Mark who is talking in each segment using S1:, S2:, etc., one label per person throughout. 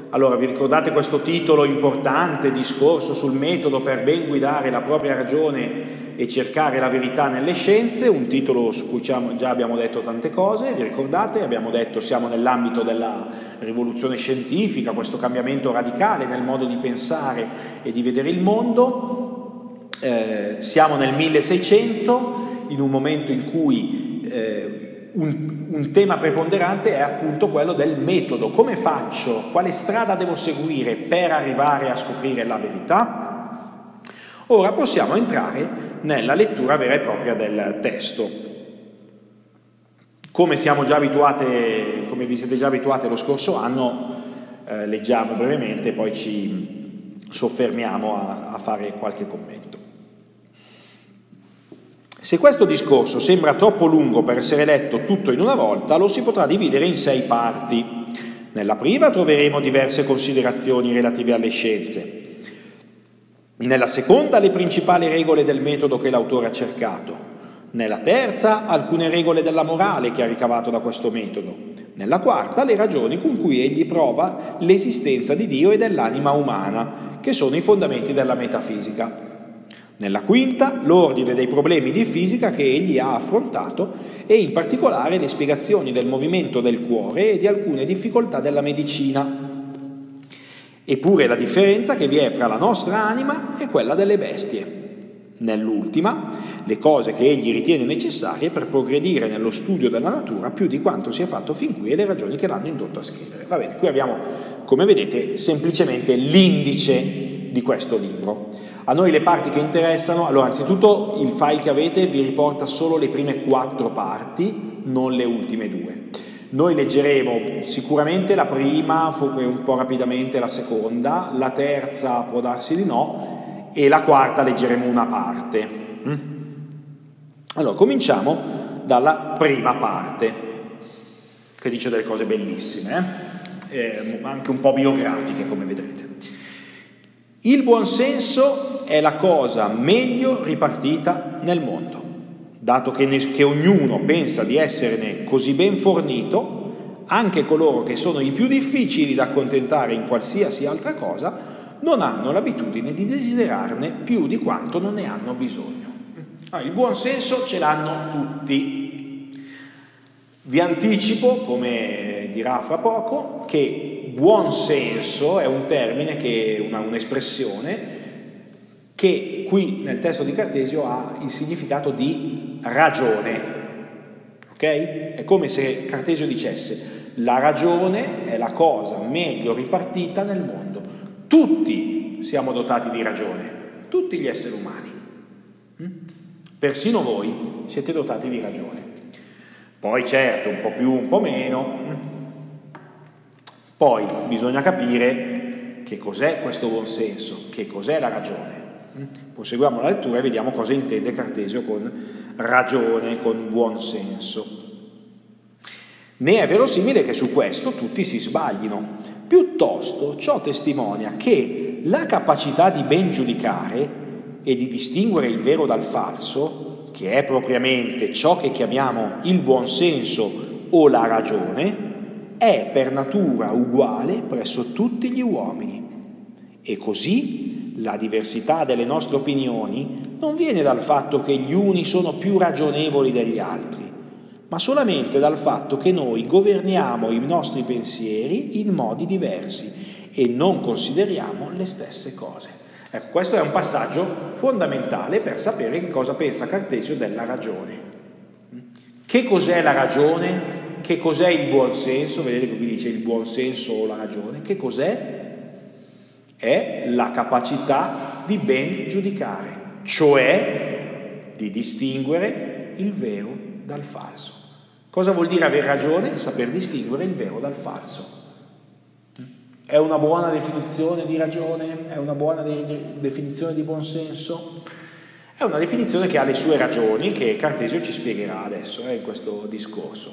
S1: Allora, vi ricordate questo titolo importante, discorso sul metodo per ben guidare la propria ragione e cercare la verità nelle scienze, un titolo su cui già abbiamo detto tante cose, vi ricordate? Abbiamo detto siamo nell'ambito della rivoluzione scientifica, questo cambiamento radicale nel modo di pensare e di vedere il mondo, siamo nel 1600, in un momento in cui un tema preponderante è appunto quello del metodo. Come faccio? Quale strada devo seguire per arrivare a scoprire la verità? Ora possiamo entrare nella lettura vera e propria del testo. Come siamo già abituate, come vi siete già abituate lo scorso anno, leggiamo brevemente e poi ci soffermiamo a fare qualche commento. Se questo discorso sembra troppo lungo per essere letto tutto in una volta, lo si potrà dividere in 6 parti. Nella prima troveremo diverse considerazioni relative alle scienze. Nella seconda le principali regole del metodo che l'autore ha cercato. Nella terza alcune regole della morale che ha ricavato da questo metodo. Nella quarta le ragioni con cui egli prova l'esistenza di Dio e dell'anima umana, che sono i fondamenti della metafisica. Nella quinta, l'ordine dei problemi di fisica che egli ha affrontato e in particolare le spiegazioni del movimento del cuore e di alcune difficoltà della medicina. Eppure la differenza che vi è fra la nostra anima e quella delle bestie. Nell'ultima, le cose che egli ritiene necessarie per progredire nello studio della natura più di quanto si è fatto fin qui e le ragioni che l'hanno indotto a scrivere. Va bene, qui abbiamo, come vedete, semplicemente l'indice di questo libro. A noi le parti che interessano, allora anzitutto il file che avete vi riporta solo le prime 4 parti, non le ultime 2. Noi leggeremo sicuramente la prima, un po' rapidamente la seconda, la terza può darsi di no e la quarta leggeremo una parte. Allora cominciamo dalla prima parte, che dice delle cose bellissime, anche un po' biografiche come vedrete. Il buonsenso è la cosa meglio ripartita nel mondo, dato che ognuno pensa di esserne così ben fornito, anche coloro che sono i più difficili da accontentare in qualsiasi altra cosa non hanno l'abitudine di desiderarne più di quanto non ne hanno bisogno. Il buonsenso ce l'hanno tutti. Vi anticipo, come dirà fra poco, che buon senso è un termine, un'espressione che qui nel testo di Cartesio ha il significato di ragione, ok? È come se Cartesio dicesse: la ragione è la cosa meglio ripartita nel mondo. Tutti siamo dotati di ragione, tutti gli esseri umani, persino voi siete dotati di ragione. Poi certo, un po' più, un po' meno. Poi bisogna capire che cos'è questo buon senso, che cos'è la ragione. Proseguiamo la lettura e vediamo cosa intende Cartesio con ragione, con buon senso. Né è verosimile che su questo tutti si sbaglino. Piuttosto ciò testimonia che la capacità di ben giudicare e di distinguere il vero dal falso, che è propriamente ciò che chiamiamo il buon senso o la ragione, è per natura uguale presso tutti gli uomini. E così la diversità delle nostre opinioni non viene dal fatto che gli uni sono più ragionevoli degli altri, ma solamente dal fatto che noi governiamo i nostri pensieri in modi diversi e non consideriamo le stesse cose. Ecco, questo è un passaggio fondamentale per sapere che cosa pensa Cartesio della ragione. Che cos'è la ragione? Che cos'è il buon senso? Vedete che qui dice il buon senso o la ragione. Che cos'è? È la capacità di ben giudicare, cioè di distinguere il vero dal falso. Cosa vuol dire aver ragione? Saper distinguere il vero dal falso. È una buona definizione di ragione? È una buona definizione di buon senso? È una definizione che ha le sue ragioni, che Cartesio ci spiegherà adesso in questo discorso.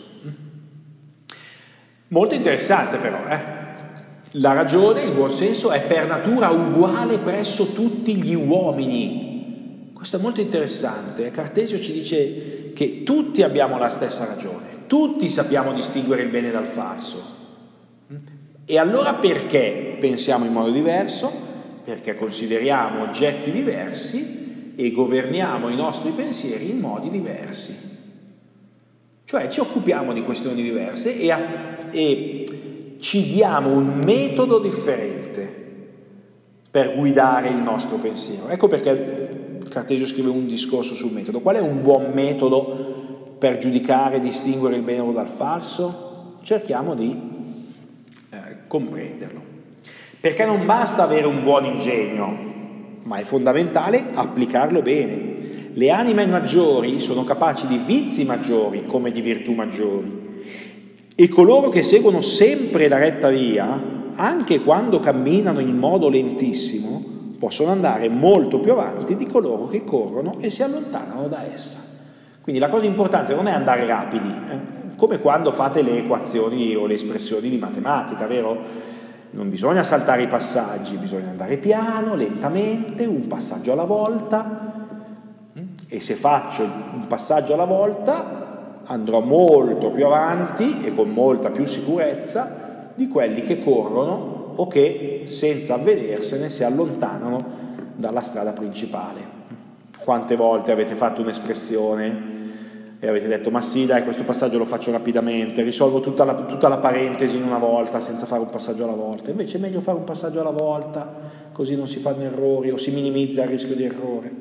S1: Molto interessante però, La ragione, il buon senso, è per natura uguale presso tutti gli uomini. Questo è molto interessante. Cartesio ci dice che tutti abbiamo la stessa ragione, tutti sappiamo distinguere il bene dal falso. E allora perché pensiamo in modo diverso? Perché consideriamo oggetti diversi e governiamo i nostri pensieri in modi diversi. Cioè ci occupiamo di questioni diverse e ci diamo un metodo differente per guidare il nostro pensiero. Ecco perché Cartesio scrive un discorso sul metodo. Qual è un buon metodo per giudicare e distinguere il vero dal falso? Cerchiamo di comprenderlo. Perché non basta avere un buon ingegno, ma è fondamentale applicarlo bene. Le anime maggiori sono capaci di vizi maggiori come di virtù maggiori. E coloro che seguono sempre la retta via, anche quando camminano in modo lentissimo, possono andare molto più avanti di coloro che corrono e si allontanano da essa. Quindi la cosa importante non è andare rapidi, come quando fate le equazioni o le espressioni di matematica, vero? Non bisogna saltare i passaggi, bisogna andare piano, lentamente, un passaggio alla volta. E se faccio un passaggio alla volta andrò molto più avanti e con molta più sicurezza di quelli che corrono o che senza avvedersene si allontanano dalla strada principale. Quante volte avete fatto un'espressione e avete detto ma sì dai, questo passaggio lo faccio rapidamente, risolvo tutta la parentesi in una volta senza fare un passaggio alla volta. Invece è meglio fare un passaggio alla volta, così non si fanno errori o si minimizza il rischio di errore.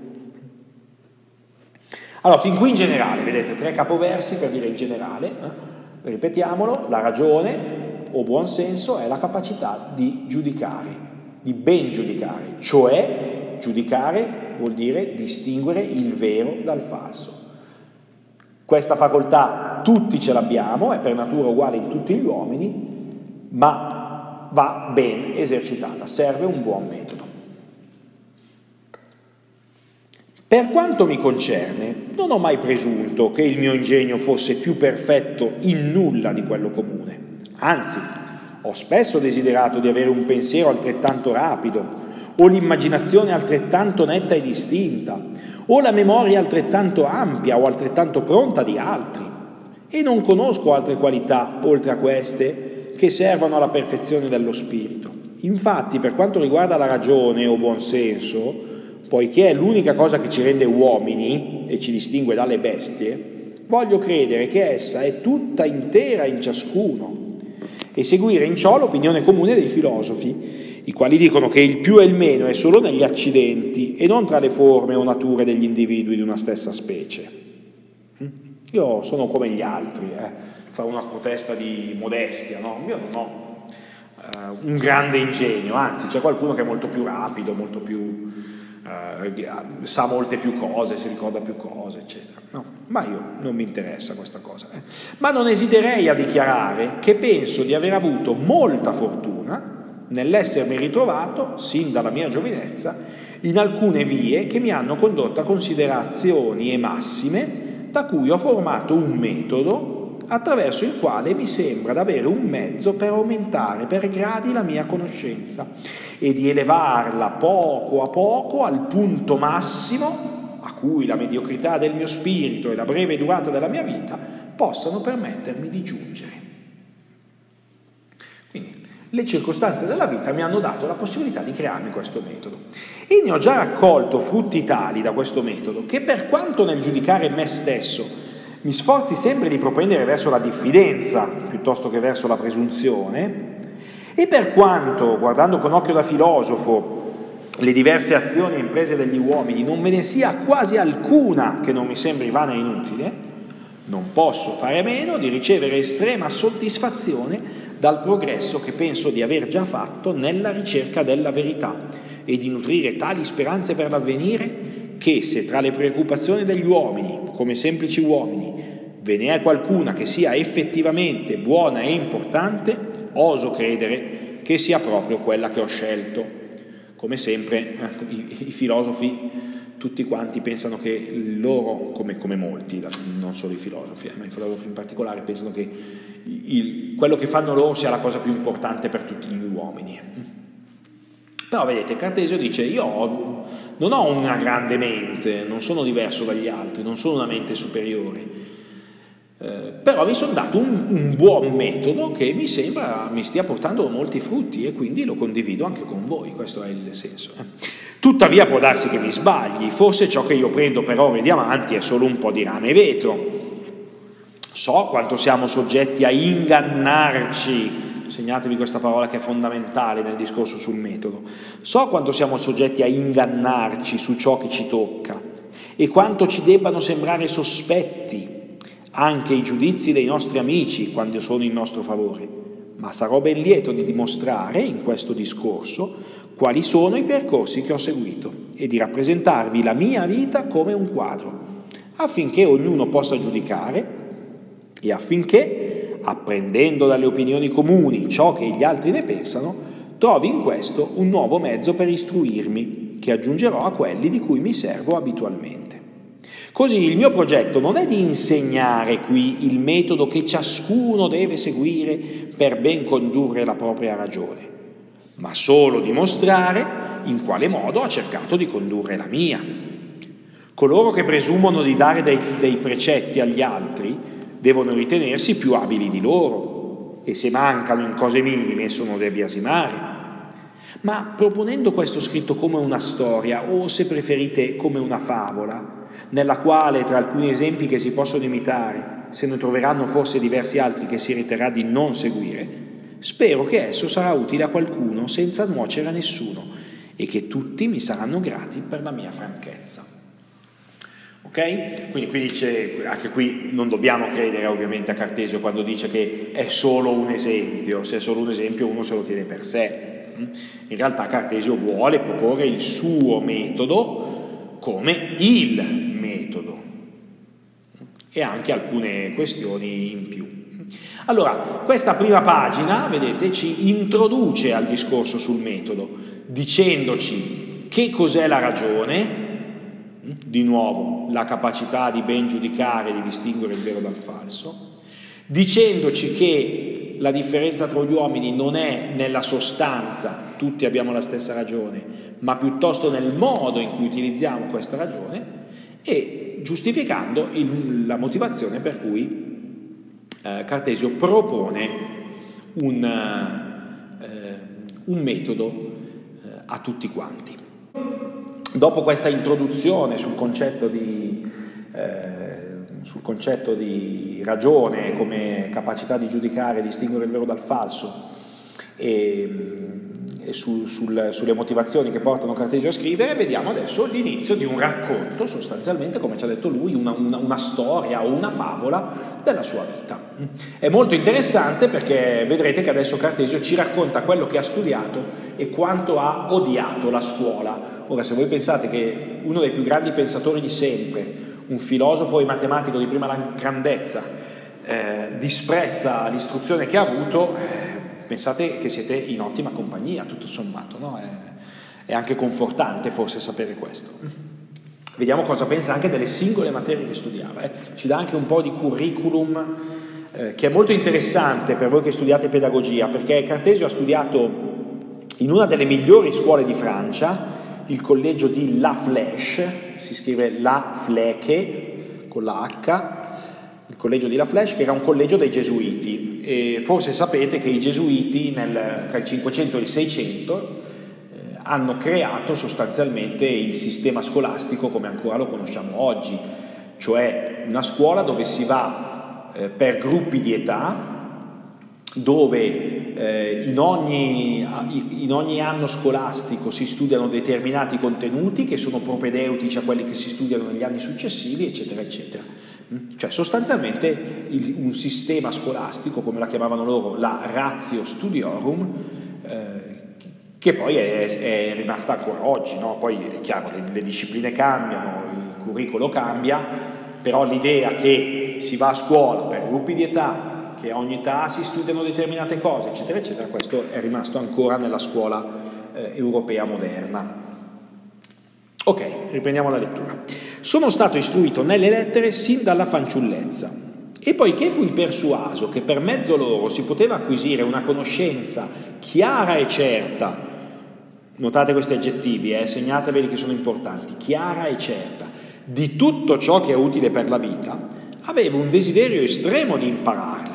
S1: Allora, fin qui in generale, vedete, 3 capoversi per dire in generale, ripetiamolo, la ragione o buon senso è la capacità di giudicare, di ben giudicare, cioè giudicare vuol dire distinguere il vero dal falso. Questa facoltà tutti ce l'abbiamo, è per natura uguale in tutti gli uomini, ma va ben esercitata, serve un buon metodo. Per quanto mi concerne, non ho mai presunto che il mio ingegno fosse più perfetto in nulla di quello comune. Anzi, ho spesso desiderato di avere un pensiero altrettanto rapido, o l'immaginazione altrettanto netta e distinta, o la memoria altrettanto ampia o altrettanto pronta di altri. E non conosco altre qualità, oltre a queste, che servano alla perfezione dello spirito. Infatti, per quanto riguarda la ragione o buon senso, poiché è l'unica cosa che ci rende uomini e ci distingue dalle bestie, voglio credere che essa è tutta intera in ciascuno e seguire in ciò l'opinione comune dei filosofi, i quali dicono che il più e il meno è solo negli accidenti e non tra le forme o nature degli individui di una stessa specie. Io sono come gli altri, fa una protesta di modestia, no? Io non ho un grande ingegno, anzi c'è qualcuno che è molto più rapido, molto più sa molte più cose, si ricorda più cose, eccetera. No, ma io non mi interessa questa cosa. Ma non esiterei a dichiarare che penso di aver avuto molta fortuna nell'essermi ritrovato, sin dalla mia giovinezza, in alcune vie che mi hanno condotto a considerazioni e massime da cui ho formato un metodo attraverso il quale mi sembra d'avere un mezzo per aumentare per gradi la mia conoscenza e di elevarla poco a poco al punto massimo a cui la mediocrità del mio spirito e la breve durata della mia vita possano permettermi di giungere. Quindi le circostanze della vita mi hanno dato la possibilità di crearmi questo metodo e ne ho già raccolto frutti tali da questo metodo che, per quanto nel giudicare me stesso mi sforzi sempre di propendere verso la diffidenza piuttosto che verso la presunzione, e per quanto, guardando con occhio da filosofo le diverse azioni e imprese degli uomini, non ve ne sia quasi alcuna che non mi sembri vana e inutile, non posso fare meno di ricevere estrema soddisfazione dal progresso che penso di aver già fatto nella ricerca della verità e di nutrire tali speranze per l'avvenire che, se tra le preoccupazioni degli uomini, come semplici uomini, ve ne è qualcuna che sia effettivamente buona e importante, oso credere che sia proprio quella che ho scelto. Come sempre, i filosofi tutti quanti pensano che loro, come molti, non solo i filosofi, ma i filosofi in particolare, pensano che quello che fanno loro sia la cosa più importante per tutti gli uomini. Però vedete, Cartesio dice: io non ho una grande mente, non sono diverso dagli altri, non sono una mente superiore, Però mi sono dato un buon metodo che mi sembra mi stia portando molti frutti e quindi lo condivido anche con voi, questo è il senso. Tuttavia può darsi che mi sbagli, forse ciò che io prendo per oro e diamanti è solo un po' di rame e vetro. So quanto siamo soggetti a ingannarci, segnatevi questa parola che è fondamentale nel discorso sul metodo, so quanto siamo soggetti a ingannarci su ciò che ci tocca e quanto ci debbano sembrare sospetti anche i giudizi dei nostri amici quando sono in nostro favore, ma sarò ben lieto di dimostrare in questo discorso quali sono i percorsi che ho seguito e di rappresentarvi la mia vita come un quadro, affinché ognuno possa giudicare e affinché, apprendendo dalle opinioni comuni ciò che gli altri ne pensano, trovi in questo un nuovo mezzo per istruirmi, che aggiungerò a quelli di cui mi servo abitualmente. Così il mio progetto non è di insegnare qui il metodo che ciascuno deve seguire per ben condurre la propria ragione, ma solo di mostrare in quale modo ho cercato di condurre la mia. Coloro che presumono di dare dei precetti agli altri devono ritenersi più abili di loro e se mancano in cose minime sono da biasimare. Ma proponendo questo scritto come una storia o, se preferite, come una favola, nella quale, tra alcuni esempi che si possono imitare, se ne troveranno forse diversi altri che si riterrà di non seguire, spero che esso sarà utile a qualcuno senza nuocere a nessuno e che tutti mi saranno grati per la mia franchezza. Ok? Quindi dice, anche qui non dobbiamo credere ovviamente a Cartesio quando dice che è solo un esempio, se è solo un esempio uno se lo tiene per sé. In realtà Cartesio vuole proporre il suo metodo come il metodo e anche alcune questioni in più. Allora, questa prima pagina, vedete, ci introduce al discorso sul metodo, dicendoci che cos'è la ragione, di nuovo la capacità di ben giudicare, di distinguere il vero dal falso, dicendoci che la differenza tra gli uomini non è nella sostanza, tutti abbiamo la stessa ragione, ma piuttosto nel modo in cui utilizziamo questa ragione e giustificando la motivazione per cui Cartesio propone un metodo a tutti quanti. Dopo questa introduzione sul concetto di ragione come capacità di giudicare e distinguere il vero dal falso e sulle motivazioni che portano Cartesio a scrivere, vediamo adesso l'inizio di un racconto, sostanzialmente, come ci ha detto lui, una storia o una favola della sua vita. È molto interessante perché vedrete che adesso Cartesio ci racconta quello che ha studiato e quanto ha odiato la scuola. Ora, se voi pensate che uno dei più grandi pensatori di sempre, un filosofo e matematico di prima grandezza, disprezza l'istruzione che ha avuto, pensate che siete in ottima compagnia, tutto sommato, no? È anche confortante forse sapere questo. Vediamo cosa pensa anche delle singole materie che studiava. Ci dà anche un po' di curriculum che è molto interessante per voi che studiate pedagogia, perché Cartesio ha studiato in una delle migliori scuole di Francia, il collegio di La Flèche, si scrive La Fleche con la H, il collegio di La Flèche, che era un collegio dei Gesuiti, e forse sapete che i Gesuiti tra il 500 e il 600 hanno creato sostanzialmente il sistema scolastico come ancora lo conosciamo oggi, cioè una scuola dove si va per gruppi di età, dove in ogni anno scolastico si studiano determinati contenuti che sono propedeutici a quelli che si studiano negli anni successivi, eccetera, eccetera. Cioè sostanzialmente un sistema scolastico, come la chiamavano loro, la ratio studiorum, che poi è rimasta ancora oggi, no? Poi è chiaro, le discipline cambiano, il curriculum cambia, però l'idea che si va a scuola per gruppi di età, che a ogni età si studiano determinate cose, eccetera, eccetera, questo è rimasto ancora nella scuola europea moderna. Ok, riprendiamo la lettura. Sono stato istruito nelle lettere sin dalla fanciullezza e poiché fui persuaso che per mezzo loro si poteva acquisire una conoscenza chiara e certa, notate questi aggettivi, segnateveli che sono importanti, chiara e certa, di tutto ciò che è utile per la vita, avevo un desiderio estremo di impararle.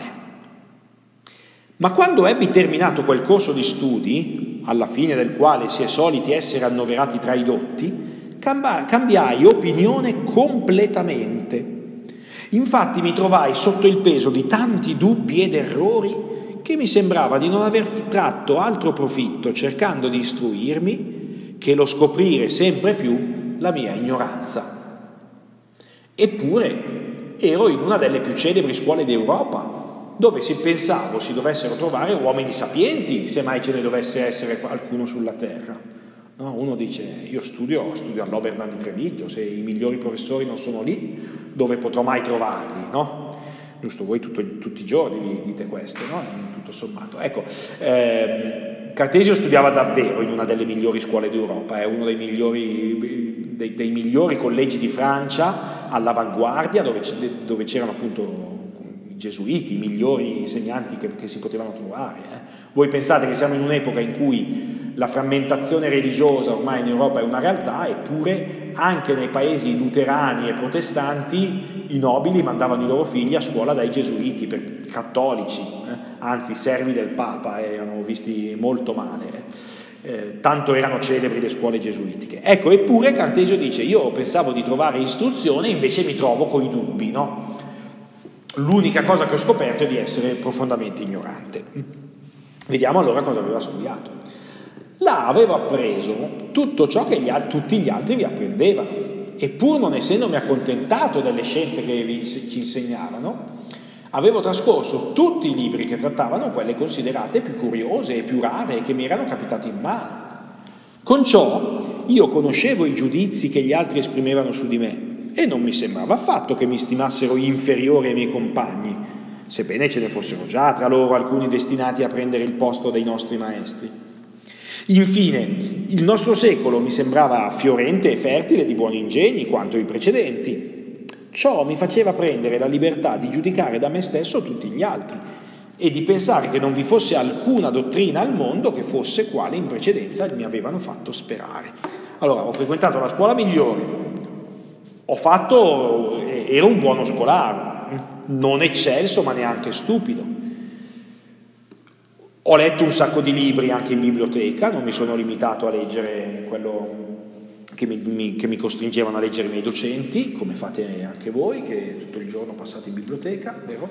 S1: Ma quando ebbi terminato quel corso di studi, alla fine del quale si è soliti essere annoverati tra i dotti, cambiai opinione completamente. Infatti mi trovai sotto il peso di tanti dubbi ed errori che mi sembrava di non aver tratto altro profitto cercando di istruirmi che lo scoprire sempre più la mia ignoranza. Eppure ero in una delle più celebri scuole d'Europa, dove pensavo si dovessero trovare uomini sapienti, se mai ce ne dovesse essere qualcuno sulla terra. No, uno dice, io studio all'Obermann di Treviglio, se i migliori professori non sono lì, dove potrò mai trovarli, no? Giusto, voi tutti i giorni vi dite questo, no? Tutto sommato. Ecco, Cartesio studiava davvero in una delle migliori scuole d'Europa, è uno dei migliori collegi di Francia, all'avanguardia, dove c'erano appunto i gesuiti, i migliori insegnanti che si potevano trovare. Voi pensate che siamo in un'epoca in cui la frammentazione religiosa ormai in Europa è una realtà, eppure anche nei paesi luterani e protestanti i nobili mandavano i loro figli a scuola dai gesuiti, per cattolici, anzi servi del Papa, erano visti molto male. Tanto erano celebri le scuole gesuitiche. Ecco, eppure Cartesio dice, io pensavo di trovare istruzione, invece mi trovo coi dubbi, no? L'unica cosa che ho scoperto è di essere profondamente ignorante. Vediamo allora cosa aveva studiato. Là avevo appreso tutto ciò che tutti gli altri vi apprendevano, e pur non essendomi accontentato delle scienze che ci insegnavano, avevo trascorso tutti i libri che trattavano quelle considerate più curiose e più rare e che mi erano capitati in mano. Con ciò io conoscevo i giudizi che gli altri esprimevano su di me e non mi sembrava affatto che mi stimassero inferiore ai miei compagni, sebbene ce ne fossero già tra loro alcuni destinati a prendere il posto dei nostri maestri. Infine, il nostro secolo mi sembrava fiorente e fertile di buoni ingegni quanto i precedenti. Ciò mi faceva prendere la libertà di giudicare da me stesso tutti gli altri e di pensare che non vi fosse alcuna dottrina al mondo che fosse quale in precedenza mi avevano fatto sperare. Allora, ho frequentato la scuola migliore, ero un buono scolaro, non eccelso ma neanche stupido. Ho letto un sacco di libri anche in biblioteca, non mi sono limitato a leggere quello che mi costringevano a leggere i miei docenti, come fate anche voi, che tutto il giorno passate in biblioteca, vero?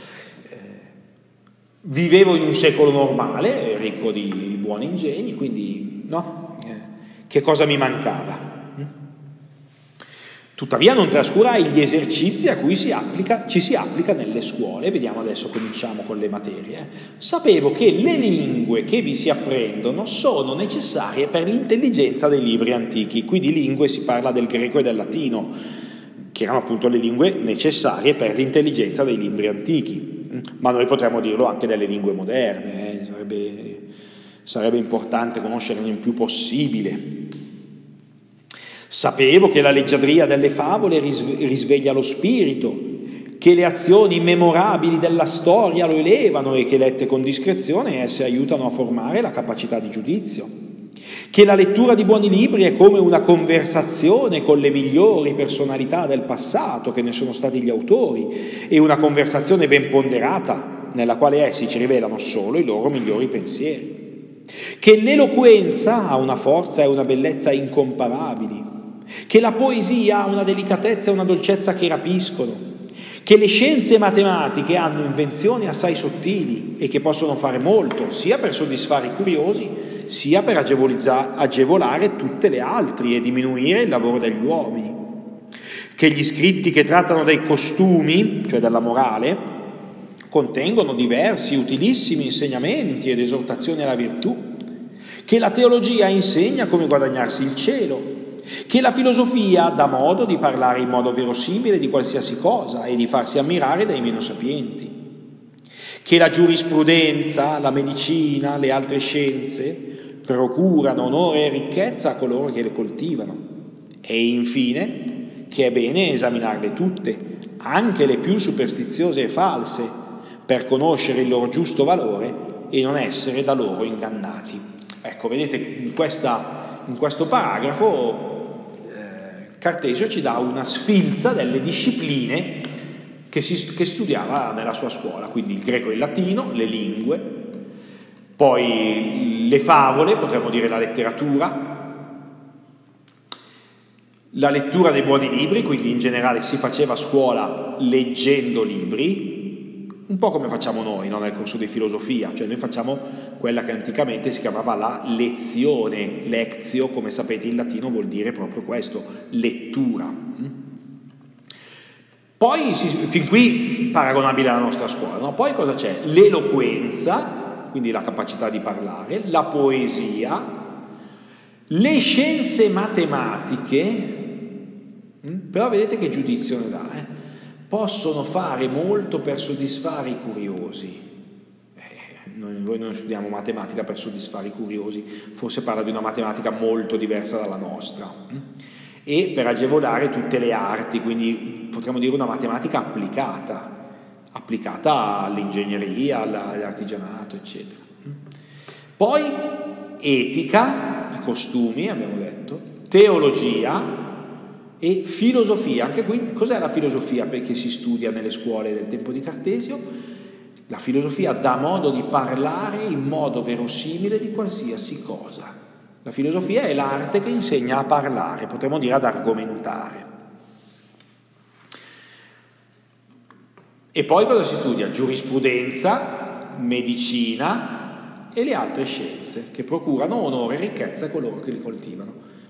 S1: Vivevo in un secolo normale, ricco di buoni ingegni, quindi no? Che cosa mi mancava? Tuttavia non trascurai gli esercizi a cui ci si applica nelle scuole. Vediamo adesso, cominciamo con le materie. Sapevo che le lingue che vi si apprendono sono necessarie per l'intelligenza dei libri antichi. Qui di lingue si parla del greco e del latino, che erano appunto le lingue necessarie per l'intelligenza dei libri antichi. Ma noi potremmo dirlo anche delle lingue moderne, sarebbe importante conoscerne il più possibile. Sapevo che la leggiadria delle favole risveglia lo spirito, che le azioni immemorabili della storia lo elevano e che lette con discrezione esse aiutano a formare la capacità di giudizio, che la lettura di buoni libri è come una conversazione con le migliori personalità del passato che ne sono stati gli autori, e una conversazione ben ponderata nella quale essi ci rivelano solo i loro migliori pensieri, che l'eloquenza ha una forza e una bellezza incomparabili, che la poesia ha una delicatezza e una dolcezza che rapiscono, che le scienze matematiche hanno invenzioni assai sottili e che possono fare molto, sia per soddisfare i curiosi, sia per agevolare tutte le altre e diminuire il lavoro degli uomini, che gli scritti che trattano dei costumi, cioè della morale, contengono diversi utilissimi insegnamenti ed esortazioni alla virtù, che la teologia insegna come guadagnarsi il cielo, che la filosofia dà modo di parlare in modo verosimile di qualsiasi cosa e di farsi ammirare dai meno sapienti, che la giurisprudenza, la medicina, le altre scienze procurano onore e ricchezza a coloro che le coltivano, e infine che è bene esaminarle tutte, anche le più superstiziose e false, per conoscere il loro giusto valore e non essere da loro ingannati. Ecco, vedete, in questo paragrafo Cartesio ci dà una sfilza delle discipline che studiava nella sua scuola, quindi il greco e il latino, le lingue, poi le favole, potremmo dire la letteratura dei buoni libri, quindi in generale si faceva a scuola leggendo libri, un po' come facciamo noi, no? Nel corso di filosofia, cioè noi facciamo quella che anticamente si chiamava la lezione, lectio, come sapete in latino vuol dire proprio questo, lettura. Poi, fin qui paragonabile alla nostra scuola, no? Poi cosa c'è? L'eloquenza, quindi la capacità di parlare, la poesia, le scienze matematiche, però vedete che giudizio ne dà, possono fare molto per soddisfare i curiosi. Noi non studiamo matematica per soddisfare i curiosi, forse parla di una matematica molto diversa dalla nostra, e per agevolare tutte le arti, quindi potremmo dire una matematica applicata all'ingegneria, all'artigianato, eccetera. Poi etica, i costumi, abbiamo detto, teologia e filosofia. Anche qui, cos'è la filosofia che si studia nelle scuole del tempo di Cartesio? La filosofia dà modo di parlare in modo verosimile di qualsiasi cosa. La filosofia è l'arte che insegna a parlare, potremmo dire ad argomentare. E poi cosa si studia? Giurisprudenza, medicina e le altre scienze che procurano onore e ricchezza a coloro che li coltivano.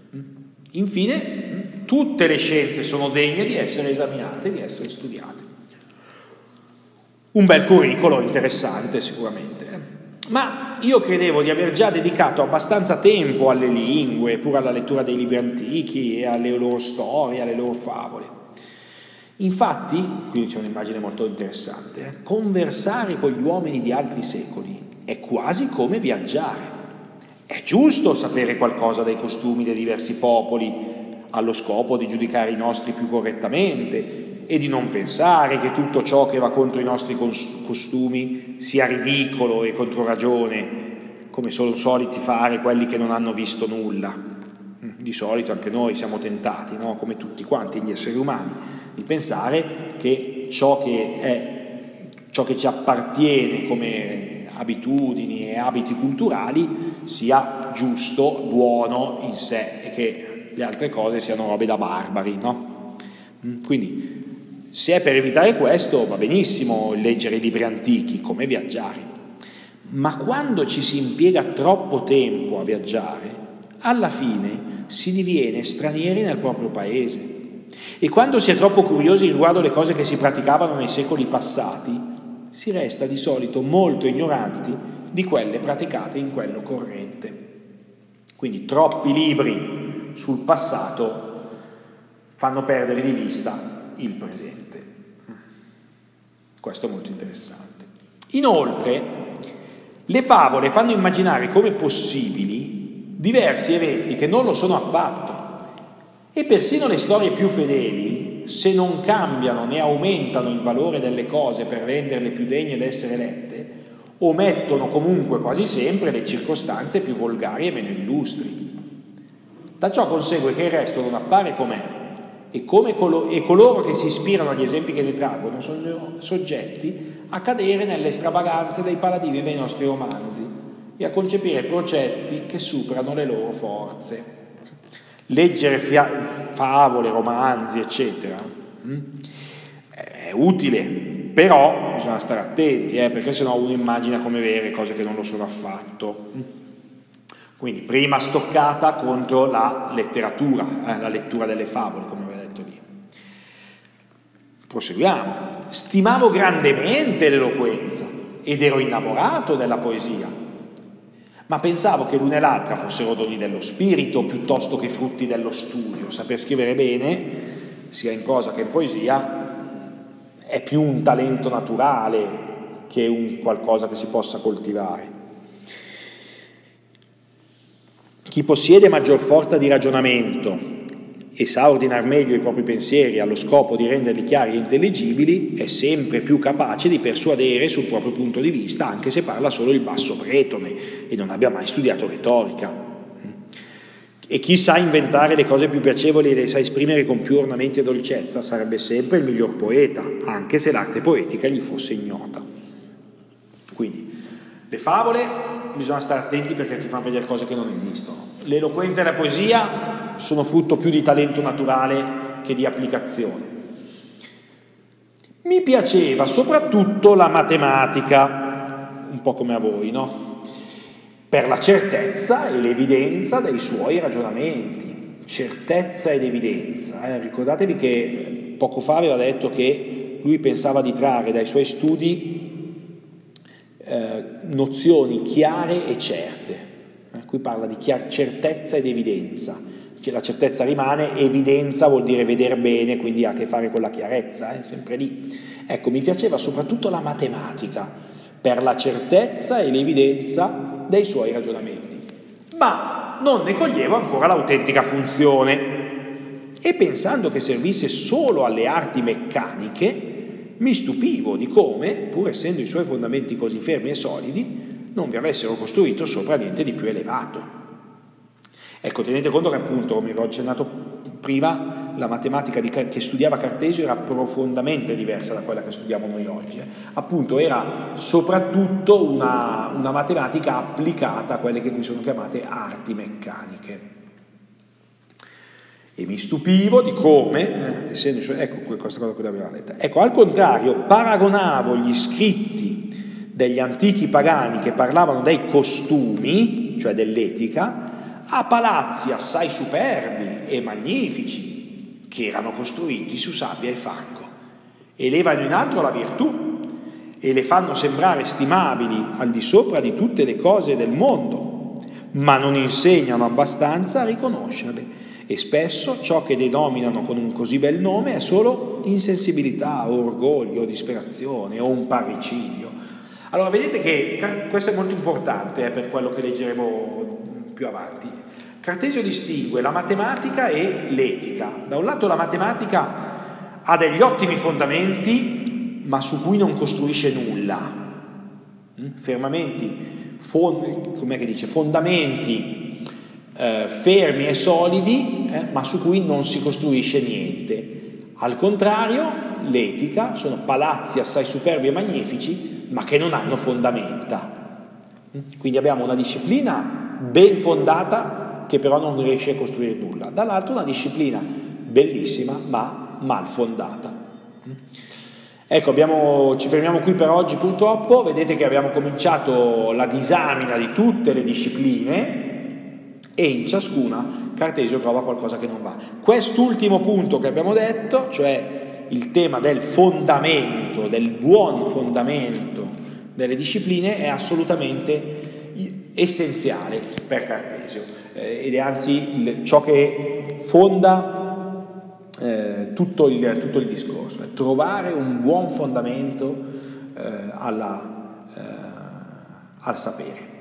S1: Infine, tutte le scienze sono degne di essere esaminate, di essere studiate. Un bel curriculum interessante sicuramente. Ma io credevo di aver già dedicato abbastanza tempo alle lingue, pure alla lettura dei libri antichi e alle loro storie, alle loro favole. Infatti, qui c'è un'immagine molto interessante, conversare con gli uomini di altri secoli è quasi come viaggiare. È giusto sapere qualcosa dei costumi dei diversi popoli, allo scopo di giudicare i nostri più correttamente e di non pensare che tutto ciò che va contro i nostri costumi sia ridicolo e contro ragione, come sono soliti fare quelli che non hanno visto nulla. Di solito anche noi siamo tentati, no? Come tutti quanti gli esseri umani, di pensare che ciò che ci appartiene come abitudini e abiti culturali sia giusto, buono in sé e che le altre cose siano robe da barbari, no? Quindi se è per evitare questo va benissimo leggere i libri antichi, come viaggiare, ma quando ci si impiega troppo tempo a viaggiare, alla fine si diviene stranieri nel proprio paese, e quando si è troppo curiosi riguardo le cose che si praticavano nei secoli passati, si resta di solito molto ignoranti di quelle praticate in quello corrente. Quindi troppi libri sul passato fanno perdere di vista il presente. Questo è molto interessante. Inoltre, le favole fanno immaginare come possibili diversi eventi che non lo sono affatto, e persino le storie più fedeli, se non cambiano né aumentano il valore delle cose per renderle più degne d'essere lette, omettono comunque quasi sempre le circostanze più volgari e meno illustri. Da ciò consegue che il resto non appare com'è, e coloro che si ispirano agli esempi che ne traggono sono soggetti a cadere nelle stravaganze dei paladini dei nostri romanzi e a concepire progetti che superano le loro forze. Leggere favole, romanzi, eccetera, è utile, però bisogna stare attenti, perché sennò uno immagina come vere cose che non lo sono affatto. Quindi prima stoccata contro la letteratura, la lettura delle favole, come aveva detto lì. Proseguiamo. Stimavo grandemente l'eloquenza ed ero innamorato della poesia, ma pensavo che l'una e l'altra fossero doni dello spirito piuttosto che frutti dello studio. Saper scrivere bene, sia in prosa che in poesia, è più un talento naturale che un qualcosa che si possa coltivare. Chi possiede maggior forza di ragionamento e sa ordinar meglio i propri pensieri allo scopo di renderli chiari e intelligibili è sempre più capace di persuadere sul proprio punto di vista, anche se parla solo il basso bretone e non abbia mai studiato retorica. E chi sa inventare le cose più piacevoli e le sa esprimere con più ornamenti e dolcezza sarebbe sempre il miglior poeta, anche se l'arte poetica gli fosse ignota. Quindi, le favole bisogna stare attenti perché ti fanno vedere cose che non esistono. L'eloquenza e la poesia sono frutto più di talento naturale che di applicazione. Mi piaceva soprattutto la matematica, un po' come a voi, no? Per la certezza e l'evidenza dei suoi ragionamenti. Certezza ed evidenza. Ricordatevi che poco fa aveva detto che lui pensava di trarre dai suoi studi nozioni chiare e certe. Qui parla di certezza ed evidenza. La certezza rimane, evidenza vuol dire vedere bene, quindi ha a che fare con la chiarezza, sempre lì. Ecco, mi piaceva soprattutto la matematica, per la certezza e l'evidenza dei suoi ragionamenti, ma non ne coglievo ancora l'autentica funzione e pensando che servisse solo alle arti meccaniche mi stupivo di come, pur essendo i suoi fondamenti così fermi e solidi, non vi avessero costruito sopra niente di più elevato. Ecco, tenete conto che appunto, come vi ho accennato prima, la matematica che studiava Cartesio era profondamente diversa da quella che studiamo noi oggi. Appunto era soprattutto una matematica applicata a quelle che qui sono chiamate arti meccaniche. E mi stupivo di come, ecco questa cosa che l'abbiamo letta, ecco, al contrario, paragonavo gli scritti degli antichi pagani che parlavano dei costumi, cioè dell'etica, a palazzi assai superbi e magnifici, che erano costruiti su sabbia e fango, elevano in alto la virtù e le fanno sembrare stimabili al di sopra di tutte le cose del mondo, ma non insegnano abbastanza a riconoscerle, e spesso ciò che denominano con un così bel nome è solo insensibilità, o orgoglio, o disperazione, o un parricidio. Allora vedete che questo è molto importante per quello che leggeremo più avanti. Cartesio distingue la matematica e l'etica. Da un lato la matematica ha degli ottimi fondamenti, ma su cui non costruisce nulla. Fondamenti fermi e solidi, ma su cui non si costruisce niente. Al contrario, l'etica sono palazzi assai superbi e magnifici, ma che non hanno fondamenta. Quindi abbiamo una disciplina ben fondata che però non riesce a costruire nulla, dall'altro una disciplina bellissima ma mal fondata. Ecco, ci fermiamo qui per oggi purtroppo. Vedete che abbiamo cominciato la disamina di tutte le discipline e in ciascuna Cartesio trova qualcosa che non va. Quest'ultimo punto che abbiamo detto, cioè il tema del fondamento, del buon fondamento delle discipline, è assolutamente essenziale per Cartesio ed è anzi ciò che fonda tutto il discorso, è trovare un buon fondamento al sapere.